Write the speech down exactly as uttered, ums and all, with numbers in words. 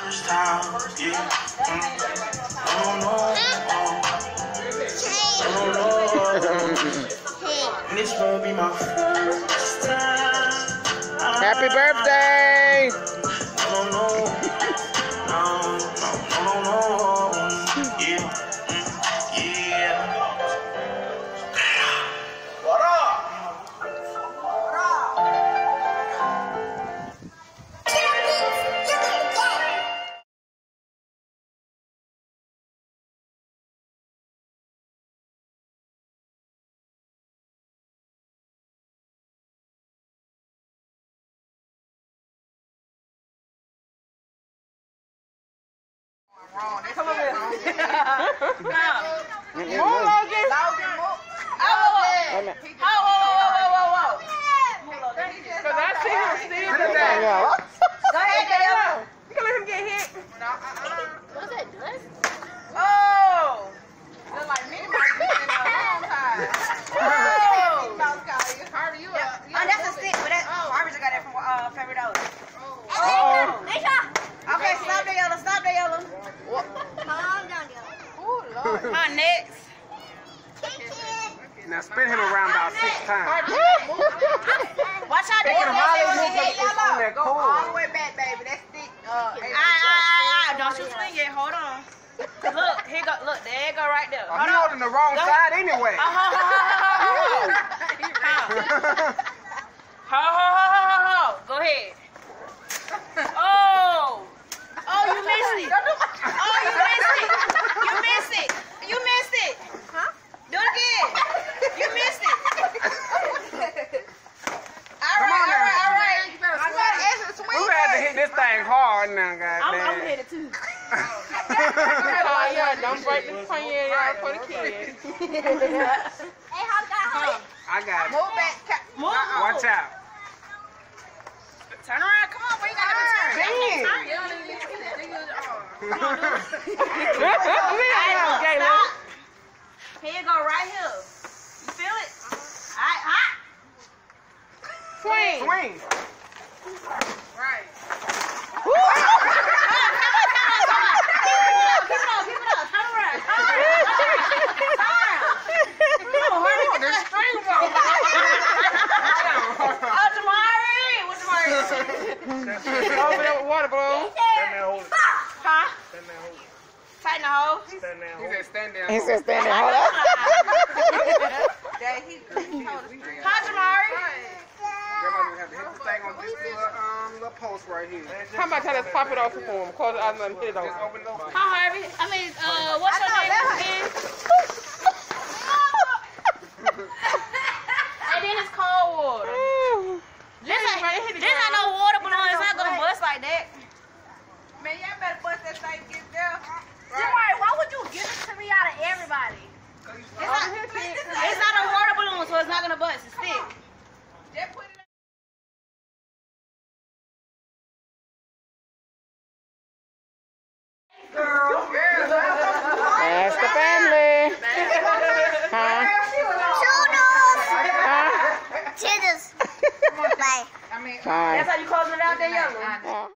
First time, yeah. Mm. I don't know. I don't know. This will be my first time. Happy birthday! I don't know. No, no, no, no, no. Yeah. Mm. Yeah. What up? What up? Wrong. Come over here. Move, Logan. Logan, move. Oh, whoa, whoa, whoa, whoa, whoa. Because I see him still today. Go ahead, Dale. You can let him get hit. No, uh-uh. What's that, dust? Oh. Look like Minnie Mouse been in a long time. Oh. Minnie Mouse got you. Harvey, you up. Oh, that's a stick, but that, oh, Harvey just got that from uh, Favorite Dollar. Oh. Oh. Okay, stop the yellow, stop the yellow. Calm down, yellow. Oh, Lord. Huh, next. Now spin him around about six times. Watch out, They the can yellow. hardly move Hey, up on that Go cord. all the way back, baby. That stick. Uh, Aye, aye, aye, don't you swing it. Hold on. Look, here go. Look, there you go, right there. Oh, Hold he on. holding the wrong Go. side anyway. Ho, ho, ho, ho, ho, ho, ho. Ho, ho, ho, ho, ho. Go ahead. Oh. Oh, you missed it. Oh, you missed it. You missed it. You missed it. Huh? Do it again. You missed it. All Come right, on all right, now. all right. I got to ask swing. We had to hit this thing hard now, I'm, I'm goddamn. headed too. Oh, yeah, don't break the pan out for the kids. Hey, how got I got it. Move back. Move. Watch out. Turn around. Come on, boy. You got to turn. Bend. Turn. You don't even get to that. Come on, do it. Hey, look, stop. Here you go, right here. You feel it? All right, hot. Swing. Swing. Right. Come on, come on, come on, come on. Keep it up, keep it up, keep it up. Turn around. Turn around. Turn around. Come on, hurry up. There's string ball. Oh, Jamari. What Jamari? Over there with water balloon. Huh? Tighten the hole. He said stand there. He said stand there, hold up. Dad, he, he hold the string. Hi, Jamari. Grandma have to hit the thing on this little, um, little post right here. How about tell us pop it off for him? Close the eyes and let him hit it Just over. open it over. Hi, Harvey. I mean, uh, what's your name again? And then it's cold water. This ain't, this ain't no water balloon. It's not gonna bust like that. Man, y'all better bust that thing, get there. Jamari, why would you give it to me out of everybody? It's not, it's not a water balloon, so it's not gonna bust. It's thick. Just put it Girl. That's the family. Huh? Huh? Cheers. Bye. I mean, Bye. That's how you closing it out there, yellow.